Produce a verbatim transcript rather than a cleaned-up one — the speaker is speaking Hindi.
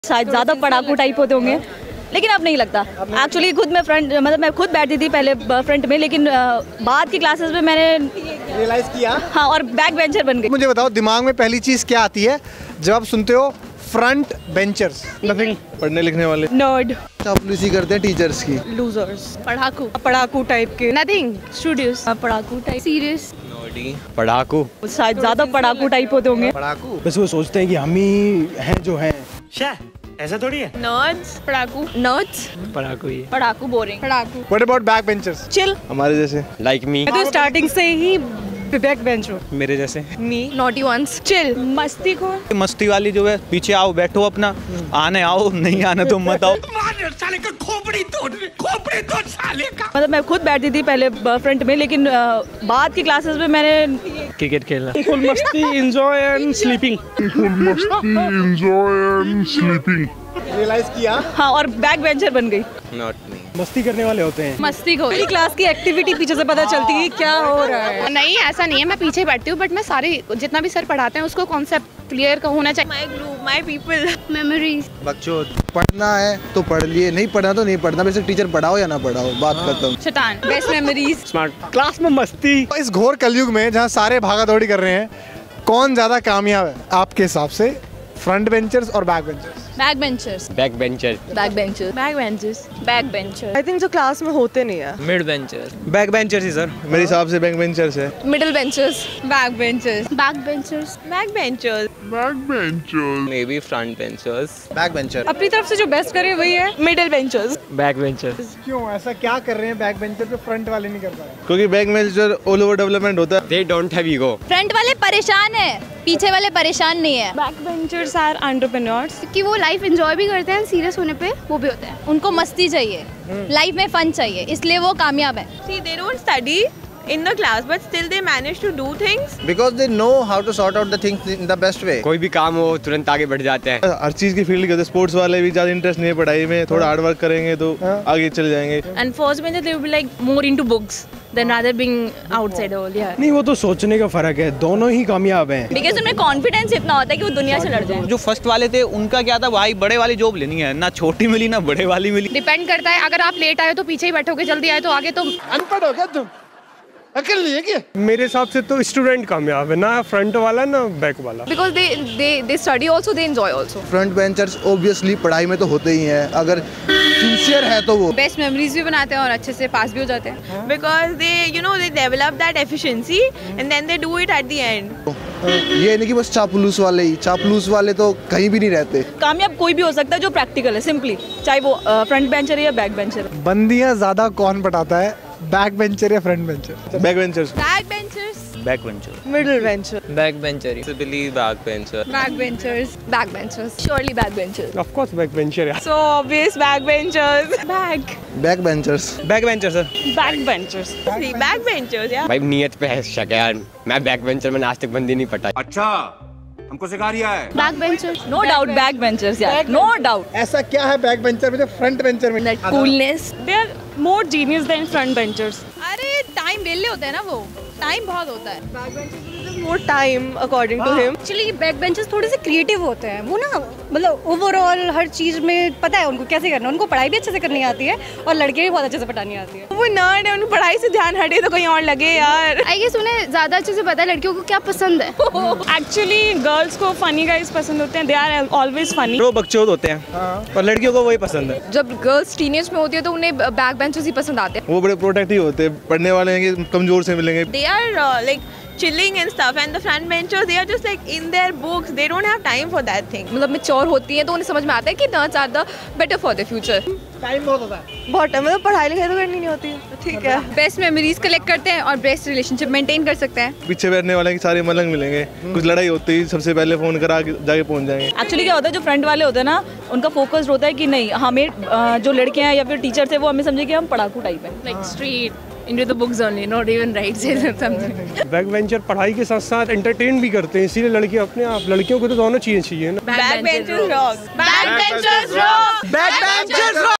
शायद ज़्यादा पढ़ाकू टाइप होते होंगे, लेकिन अब नहीं लगता। एक्चुअली खुद मैं फ्रंट मतलब मैं खुद बैठती थी पहले फ्रंट में, लेकिन बाद की क्लासेस में मैंने रियलाइज किया। हाँ, और बैक बेंचर बन गई। मुझे बताओ, दिमाग में पहली चीज़ क्या आती है जब आप सुनते हो फ्रंट बेंचर्स? नथिंग। पढ़ने लिखने वाले। नर्ड। चापलूसी करते हैं टीचर्स की। लूजर्स। पढ़ाकू पढ़ाकू टाइप के। नथिंग। स्टूडियोस। पढ़ाकू टाइप। सीरियस। पढ़ाकू। शायद ज़्यादा पढ़ाकू टाइप होते होंगे। पढ़ाकू। बस वो सोचते हैं कि हम ही हैं जो हैं। ऐसा थोड़ी है। नर्ड्स। पढ़ाकू। नर्ड्स। पढ़ाकू ही। पढ़ाकू बोरिंग। पढ़ाकू। What about back benchers? Chill. हमारे जैसे। Like me. तो स्टार्टिंग से ही बैक बेंच हो। मेरे जैसे। Me naughty ones. चिल। मस्ती खोर। मस्ती वाली जो है, पीछे आओ बैठो अपना, आने आओ, नहीं आने तो मत आओ। साले का खोपड़ी तोड़ खोपड़ी तोड़ साले का। मतलब मैं खुद बैठती थी पहले फ्रंट में, लेकिन बाद की क्लासेस में मैंने क्रिकेट खेलना। फुल मस्ती, एंजॉय एंड स्लीपिंग। रियलाइज किया। हाँ, और बैक बेंचर बन गई। Not me. मस्ती करने वाले होते हैं। मस्ती खोर। मेरी क्लास की एक्टिविटी पीछे से पता चलती है क्या हो रहा है। नहीं, ऐसा नहीं है, मैं पीछे बैठती हूँ, बट मैं सारे जितना भी सर पढ़ाते हैं उसको कॉन्सेप्ट क्लियर का होना चाहिए। My group, my people, memories. बच्चों, पढ़ना है तो पढ़ लिए, नहीं पढ़ना तो नहीं पढ़ना। वैसे टीचर पढ़ाओ या ना पढ़ाओ, बात खत्म। शैतान। Best memories. स्मार्ट क्लास में मस्ती। इस घोर कलयुग में जहाँ सारे भागा दौड़ी कर रहे हैं, कौन ज्यादा कामयाब है आपके हिसाब से, फ्रंट बेंचर्स और back benchers? Back benchers. Back bencher. Back benchers. Back benchers. Back bencher. I think जो क्लास में होते नहीं है। Mid bencher. बैक बेंचर्स ही सर, मेरे हिसाब से बैक बेंचर्स है। Middle benchers. Back benchers. Back benchers. Back benchers. Maybe front benchers. Back bencher. अपनी तरफ से जो बेस्ट करे वही है मिडिल बेंचर्स। Back bencher. क्यों ऐसा क्या कर रहे हैं बैक बेंचर पे फ्रंट वाले नहीं कर पा रहे? क्योंकि back bencher all over development होता है। They don't have ego. Front वाले परेशान है, पीछे वाले परेशान नहीं है। Back benchers are entrepreneurs. कि वो लाइफ एंजॉय भी करते हैं, सीरियस होने पे वो भी होते हैं। उनको मस्ती चाहिए, लाइफ में फन चाहिए, इसलिए वो कामयाब है। See, they don't study in the class, but still they manage to do things. Because they know how to sort out the things in the best way. कोई भी काम हो तुरंत आगे बढ़ जाते हैं। हर चीज की फील्ड के होते हैं। स्पोर्ट्स वाले भी ज्यादा इंटरेस्ट नहीं है पढ़ाई में, थोड़ा हार्ड वर्क करेंगे तो आगे चले जाएंगे। And first bencher they will be like more into books than rather being outside all. Yeah. नहीं, वो तो सोचने का फर्क है, दोनों ही कामयाब हैं। Because उनमें कॉन्फिडेंस इतना होता है कि वो दुनिया से लड़ जाए। जो फर्स्ट वाले थे उनका क्या था, भाई बड़े वाली जॉब लेनी है, ना छोटी मिली ना बड़े वाली मिली। डिपेंड करता है, अगर आप लेट आए तो पीछे ही बैठोगे, जल्दी आए तो आगे। तो अनपढ़ हो क्या तुम? अकल नहीं है क्या? मेरे हिसाब से तो स्टूडेंट कामयाब है, ना फ्रंट वाला ना बैक वाला। Because they they they study also, they enjoy also. Front benchers obviously पढ़ाई में तो होते ही हैं, अगर सिंसियर है तो वो बेस्ट मेमोरीज भी बनाते हैं और अच्छे से पास भी हो जाते हैं। Because they, you know, they develop that efficiency and then they do it at the end. ये नहीं कि बस चापलूस वाले ही, चापलूस वाले तो कहीं भी नहीं रहते। कामयाब कोई भी हो सकता है जो प्रैक्टिकल है, सिंपली, चाहे वो फ्रंट बेंचर है या बैक बेंचर है। बंदियां ज्यादा कौन पटाता है, बैक बेंचर या front bencher? Back benchers. Back benchers. Back bencher. Middle bencher. Back bencher. Possibly back bencher. Back benchers. Back benchers. Surely back benchers. Of course back bencher है। So obvious back benchers. Back. Back benchers. Back bencher sir. Back benchers. See, back benchers, yeah. भाई नियत पे है शक है यार, मैं बैक बेंचर में आज तक बंदी नहीं पटाई। अच्छा हमको सिखा रिया है। Back benchers. No doubt back benchers, यार, no doubt. ऐसा क्या है बैक बेंचर में जो फ्रंट बेंचर में? That coolness. They are more genius than front benchers. अरे टाइम बेले होते हैं ना, वो टाइम बहुत होता है। More time according to him. Actually back benchers थोड़े से क्रिएटिव होते हैं, वो ना मतलब ओवरऑल हर चीज में पता है उनको कैसे करना है। उनको पढ़ाई भी अच्छे से करनी आती है और लड़के भी बहुत अच्छे से पढ़ानी आती है। वो नर्ड है, उन्हें पढ़ाई से ध्यान हटे तो कहीं और लगे यार। आई गेस उन्हें ज्यादा अच्छे से पता है लड़कियों को क्या पसंद है। Actually गर्ल्स को फनी गाइस पसंद होते हैं, they are always funny. वो बकचोद होते हैं और लड़कियों को वही पसंद है। जब गर्ल्स टीनेज में होती है तो उन्हें बैक बेंचर्स ही पसंद आते हैं। वो बड़े प्रोटेक्टिव होते हैं, पढ़ने वाले हैं कि कमजोर से मिलेंगे। They are uh, like chilling and stuff, and the front benchers they are just like in their books. They don't have time for that thing. मतलब मैच्योर होती हैं तो उन्हें समझ में आता है कि that's are the better for the future. Time बहुत होता है। बहुत टाइम, मतलब पढ़ाई लिखाई तो करनी नहीं होती, ठीक है। बेस्ट मेमोरीज कलेक्ट करते हैं और बेस्ट रिलेशनशिप मेंटेन कर सकते हैं। पीछे बैठने वाले के सारे मलंग मिलेंगे, कुछ लड़ाई होती है सबसे पहले फोन करा के जाके पहुंच जाएंगे। एक्चुअली क्या होता है, जो फ्रंट वाले होते हैं ना, उनका फोकस होता है कि नहीं, हमें अ, जो लड़के हैं या फिर टीचर थे वो हमें समझे कि हम पढ़ाकू टाइप है। Like street into the books only, not even writes something. Back bencher पढ़ाई के साथ साथ एंटरटेन भी करते हैं, इसीलिए लड़के अपने आप, लड़कियों को तो दोनों चीजें चाहिए ना। Back benchers rock. Back benchers rock. Back benchers